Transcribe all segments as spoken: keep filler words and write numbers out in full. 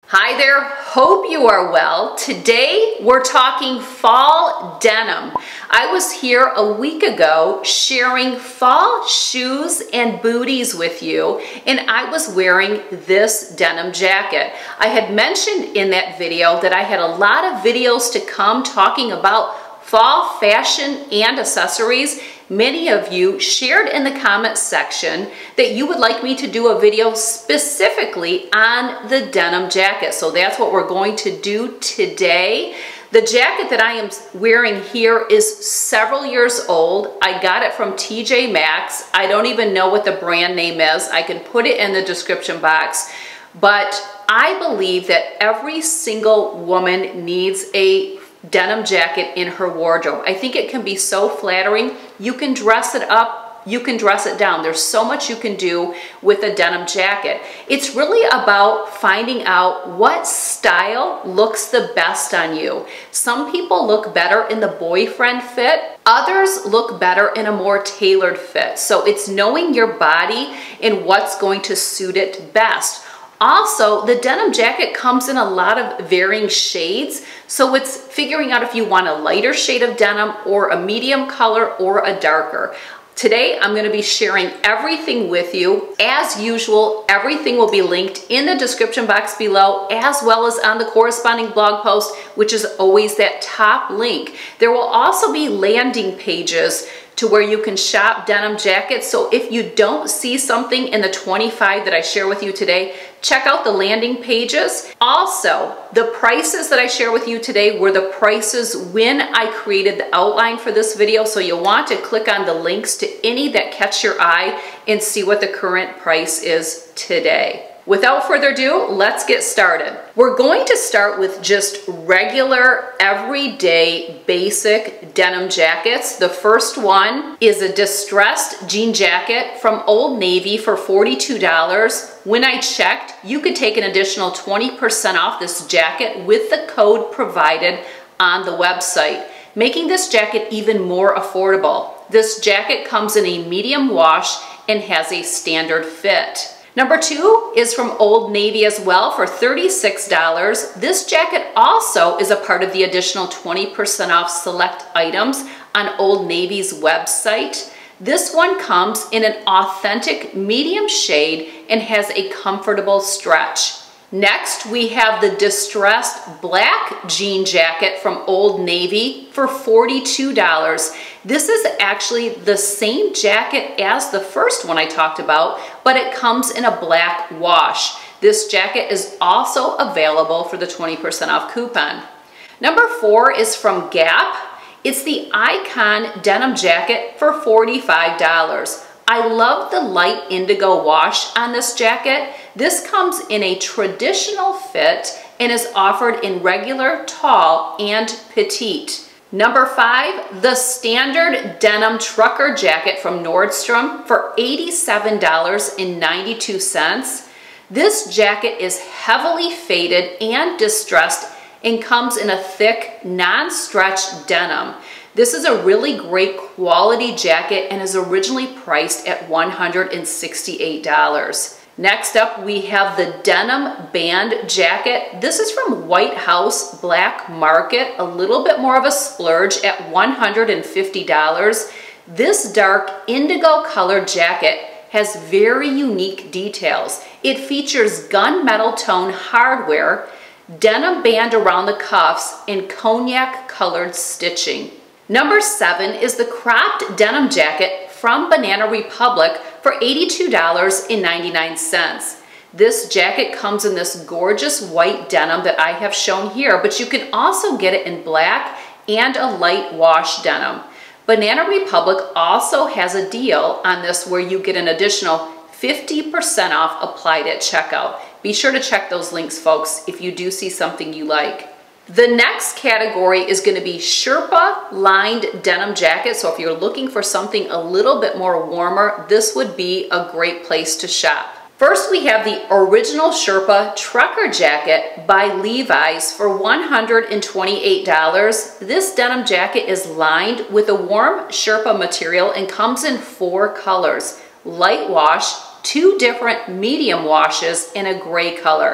Hi there, hope you are well. Today we're talking fall denim. I was here a week ago sharing fall shoes and booties with you, and I was wearing this denim jacket. I had mentioned in that video that I had a lot of videos to come talking about fall fashion and accessories. Many of you shared in the comments section that you would like me to do a video specifically on the denim jacket. So that's what we're going to do today. The jacket that I am wearing here is several years old. I got it from T J Maxx. I don't even know what the brand name is. I can put it in the description box. But I believe that every single woman needs a denim jacket in her wardrobe. I think it can be so flattering. You can dress it up, you can dress it down. There's so much you can do with a denim jacket. It's really about finding out what style looks the best on you. Some people look better in the boyfriend fit. Others look better in a more tailored fit. So it's knowing your body and what's going to suit it best. Also, the denim jacket comes in a lot of varying shades, so it's figuring out if you want a lighter shade of denim or a medium color or a darker. Today, I'm going to be sharing everything with you. As usual, everything will be linked in the description box below, as well as on the corresponding blog post, which is always that top link. There will also be landing pages to where you can shop denim jackets. So if you don't see something in the twenty-five that I share with you today, check out the landing pages. Also, the prices that I share with you today were the prices when I created the outline for this video. So you'll want to click on the links to any that catch your eye and see what the current price is today. Without further ado, let's get started. We're going to start with just regular, everyday, basic denim jackets. The first one is a distressed jean jacket from Old Navy for forty-two dollars. When I checked, you could take an additional twenty percent off this jacket with the code provided on the website, making this jacket even more affordable. This jacket comes in a medium wash and has a standard fit. Number two is from Old Navy as well for thirty-six dollars. This jacket also is a part of the additional twenty percent off select items on Old Navy's website. This one comes in an authentic medium shade and has a comfortable stretch. Next, we have the distressed black jean jacket from Old Navy for forty-two dollars. This is actually the same jacket as the first one I talked about, but it comes in a black wash. This jacket is also available for the twenty percent off coupon. Number four is from Gap. It's the Icon denim jacket for forty-five dollars. I love the light indigo wash on this jacket. This comes in a traditional fit and is offered in regular, tall, and petite. Number five, the standard denim trucker jacket from Nordstrom for eighty-seven dollars and ninety-two cents. This jacket is heavily faded and distressed and comes in a thick, non-stretch denim. This is a really great quality jacket and is originally priced at one hundred sixty-eight dollars. Next up, we have the denim band jacket. This is from White House Black Market, a little bit more of a splurge at one hundred fifty dollars. This dark indigo colored jacket has very unique details. It features gunmetal tone hardware, denim band around the cuffs, and cognac colored stitching. Number seven is the cropped denim jacket from Banana Republic for eighty-two dollars and ninety-nine cents. This jacket comes in this gorgeous white denim that I have shown here, but you can also get it in black and a light wash denim. Banana Republic also has a deal on this where you get an additional fifty percent off applied at checkout. Be sure to check those links, folks, if you do see something you like. The next category is going to be Sherpa lined denim jacket. So if you're looking for something a little bit more warmer, this would be a great place to shop. First, we have the original Sherpa trucker jacket by Levi's for one hundred twenty-eight dollars. This denim jacket is lined with a warm Sherpa material and comes in four colors: light wash, two different medium washes, and a gray color.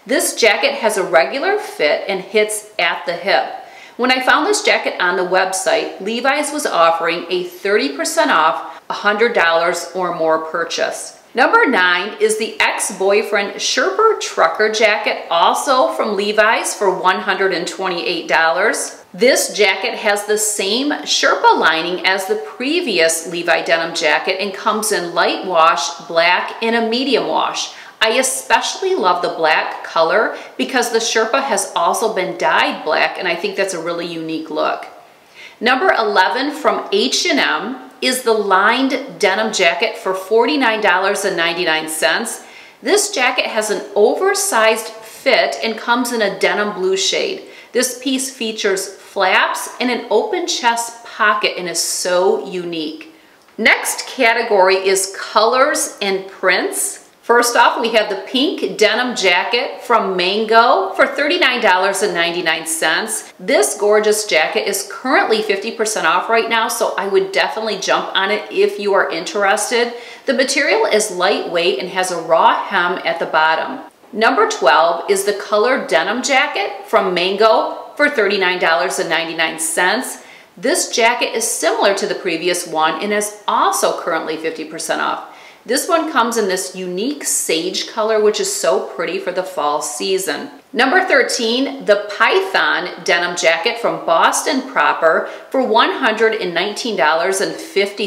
This jacket has a regular fit and hits at the hip. When I found this jacket on the website, Levi's was offering a thirty percent off one hundred dollars or more purchase. Number nine is the ex-boyfriend Sherpa trucker jacket, also from Levi's for one hundred twenty-eight dollars. This jacket has the same Sherpa lining as the previous Levi denim jacket and comes in light wash, black, and a medium wash. I especially love the black color because the Sherpa has also been dyed black, and I think that's a really unique look. Number eleven from H and M is the lined denim jacket for forty-nine ninety-nine. This jacket has an oversized fit and comes in a denim blue shade. This piece features flaps and an open chest pocket and is so unique. Next category is colors and prints. First off, we have the pink denim jacket from Mango for thirty-nine ninety-nine. This gorgeous jacket is currently fifty percent off right now, so I would definitely jump on it if you are interested. The material is lightweight and has a raw hem at the bottom. Number twelve is the colored denim jacket from Mango for thirty-nine ninety-nine. This jacket is similar to the previous one and is also currently fifty percent off. This one comes in this unique sage color, which is so pretty for the fall season. Number thirteen, the Python denim jacket from Boston Proper for one hundred nineteen fifty.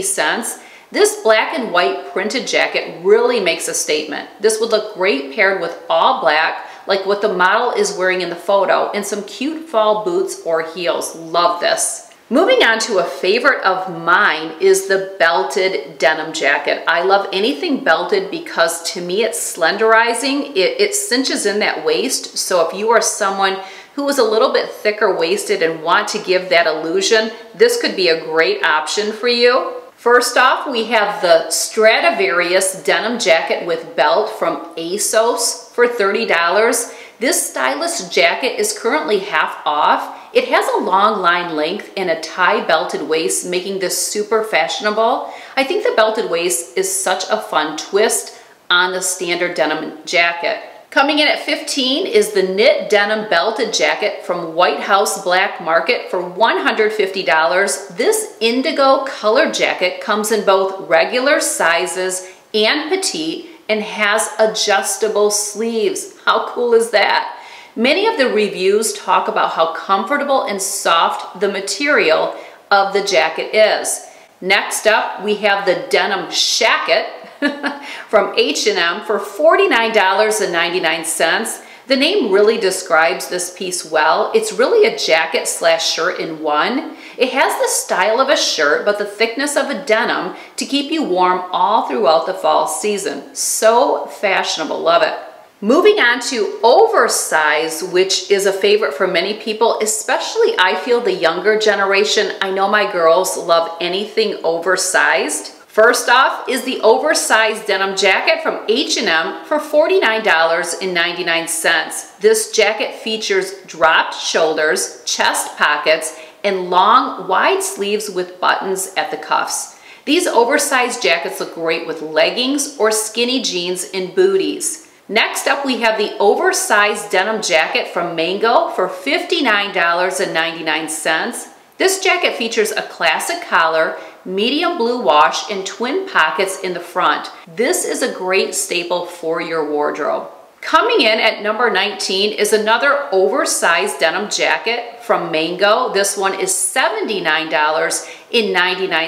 This black and white printed jacket really makes a statement. This would look great paired with all black, like what the model is wearing in the photo, and some cute fall boots or heels. Love this. Moving on to a favorite of mine is the belted denim jacket. I love anything belted because to me it's slenderizing. It, it cinches in that waist, so if you are someone who is a little bit thicker waisted and want to give that illusion, this could be a great option for you. First off, we have the Stradivarius denim jacket with belt from ASOS for thirty dollars. This stylish jacket is currently half off. It has a long line length and a tie belted waist, making this super fashionable. I think the belted waist is such a fun twist on the standard denim jacket. Coming in at fifteen is the knit denim belted jacket from White House Black Market for one hundred fifty dollars. This indigo colored jacket comes in both regular sizes and petite and has adjustable sleeves. How cool is that? Many of the reviews talk about how comfortable and soft the material of the jacket is. Next up, we have the denim shacket from H and M for forty-nine ninety-nine. The name really describes this piece well. It's really a jacket slash shirt in one. It has the style of a shirt, but the thickness of a denim to keep you warm all throughout the fall season. So fashionable, love it. Moving on to oversize, which is a favorite for many people, especially I feel the younger generation. I know my girls love anything oversized. First off is the oversized denim jacket from H and M for forty-nine ninety-nine. This jacket features dropped shoulders, chest pockets, and long, wide sleeves with buttons at the cuffs. These oversized jackets look great with leggings or skinny jeans and booties. Next up, we have the oversized denim jacket from Mango for fifty-nine ninety-nine. This jacket features a classic collar, medium blue wash, and twin pockets in the front. This is a great staple for your wardrobe. Coming in at number nineteen is another oversized denim jacket from Mango. This one is seventy-nine ninety-nine.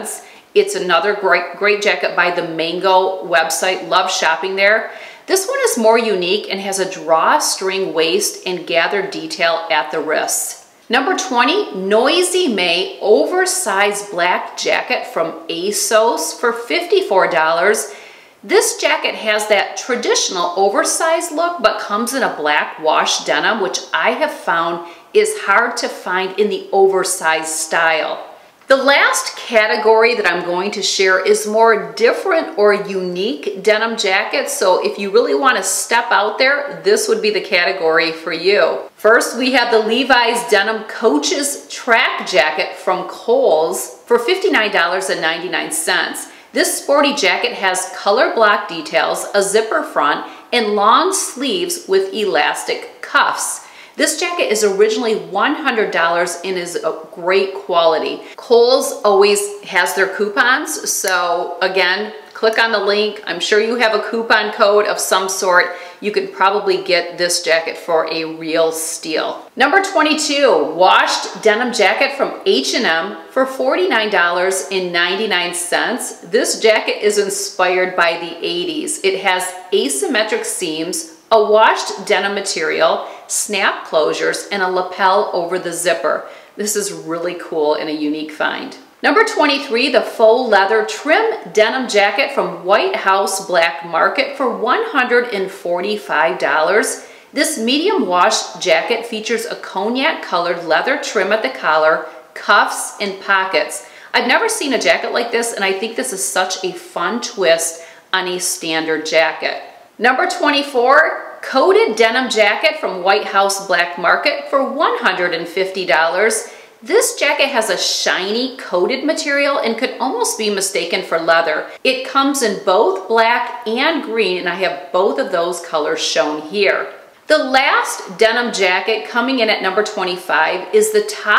It's another great, great jacket by the Mango website. Love shopping there. This one is more unique and has a drawstring waist and gathered detail at the wrists. Number twenty, Noisy May oversized black jacket from ASOS for fifty-four dollars. This jacket has that traditional oversized look, but comes in a black wash denim, which I have found is hard to find in the oversized style. The last category that I'm going to share is more different or unique denim jackets. So if you really want to step out there, this would be the category for you. First, we have the Levi's Denim Coaches track jacket from Kohl's for fifty-nine ninety-nine. This sporty jacket has color block details, a zipper front, and long sleeves with elastic cuffs. This jacket is originally one hundred dollars and is a great quality. Kohl's always has their coupons, so again, click on the link. I'm sure you have a coupon code of some sort. You can probably get this jacket for a real steal. Number twenty-two, washed denim jacket from H and M for forty-nine ninety-nine. This jacket is inspired by the eighties. It has asymmetric seams, a washed denim material, snap closures, and a lapel over the zipper. This is really cool and a unique find. Number twenty-three, the faux leather trim denim jacket from White House Black Market for one hundred forty-five dollars. This medium wash jacket features a cognac colored leather trim at the collar, cuffs, and pockets. I've never seen a jacket like this, and I think this is such a fun twist on a standard jacket. Number twenty-four, coated denim jacket from White House Black Market for one hundred fifty dollars. This jacket has a shiny coated material and could almost be mistaken for leather. It comes in both black and green, and I have both of those colors shown here. The last denim jacket coming in at number twenty-five is the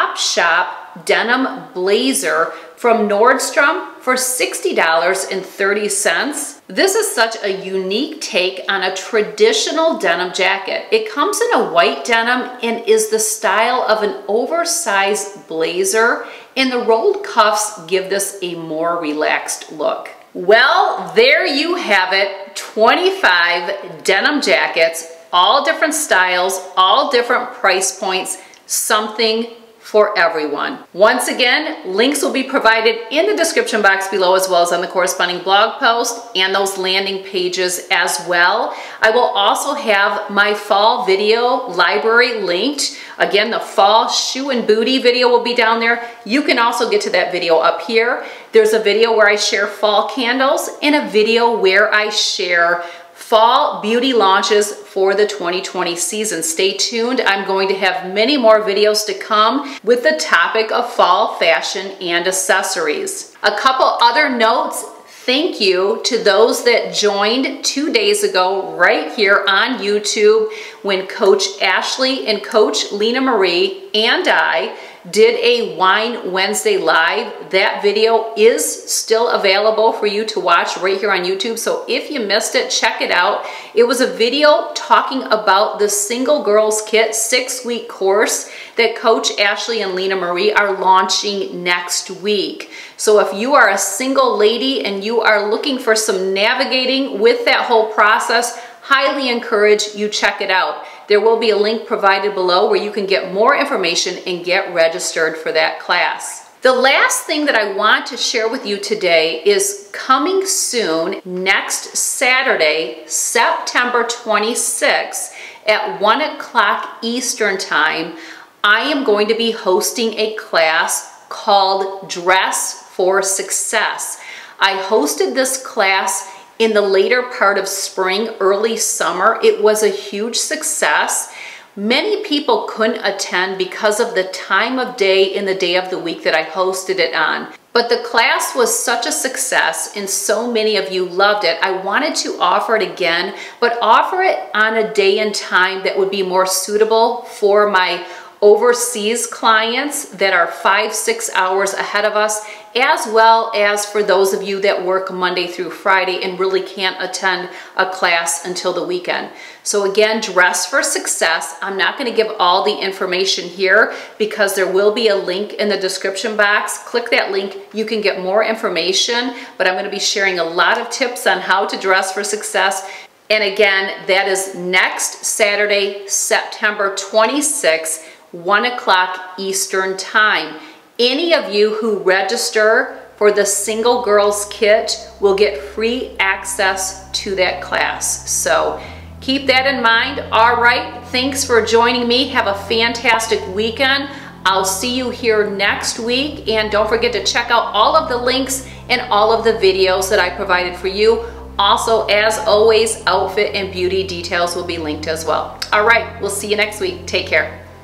Topshop denim blazer from Nordstrom for sixty dollars and thirty cents. This is such a unique take on a traditional denim jacket. It comes in a white denim and is the style of an oversized blazer, and the rolled cuffs give this a more relaxed look. Well, there you have it, twenty-five denim jackets, all different styles, all different price points, something for everyone. Once again, links will be provided in the description box below, as well as on the corresponding blog post and those landing pages as well. I will also have my fall video library linked. Again, the fall shoe and booty video will be down there. You can also get to that video up here. There's a video where I share fall candles and a video where I share fall beauty launches for the twenty twenty season. Stay tuned. I'm going to have many more videos to come with the topic of fall fashion and accessories. A couple other notes. Thank you to those that joined two days ago right here on YouTube when Coach Ashley and Coach Lena Marie and I did a Wine Wednesday live. That video is still available for you to watch right here on YouTube. So if you missed it, check it out. It was a video talking about the Single Girls Kit six-week course that Coach Ashley and Lena Marie are launching next week. So if you are a single lady and you are looking for some navigating with that whole process, highly encourage you check it out. There will be a link provided below where you can get more information and get registered for that class. The last thing that I want to share with you today is coming soon next Saturday, September twenty-sixth at one o'clock Eastern Time. I am going to be hosting a class called Dress for Success. I hosted this class in the later part of spring, early summer. It was a huge success. Many people couldn't attend because of the time of day and the day of the week that I hosted it on. But the class was such a success and so many of you loved it. I wanted to offer it again, but offer it on a day and time that would be more suitable for my overseas clients that are five, six hours ahead of us, as well as for those of you that work Monday through Friday and really can't attend a class until the weekend. So again, Dress for Success. I'm not going to give all the information here because there will be a link in the description box. Click that link. You can get more information, but I'm going to be sharing a lot of tips on how to dress for success. And again, that is next Saturday, September twenty-sixth, one o'clock Eastern Time. Any of you who register for the Single Girls Kit will get free access to that class. So keep that in mind. All right, thanks for joining me. Have a fantastic weekend. I'll see you here next week. And don't forget to check out all of the links and all of the videos that I provided for you. Also, as always, outfit and beauty details will be linked as well. All right, we'll see you next week. Take care.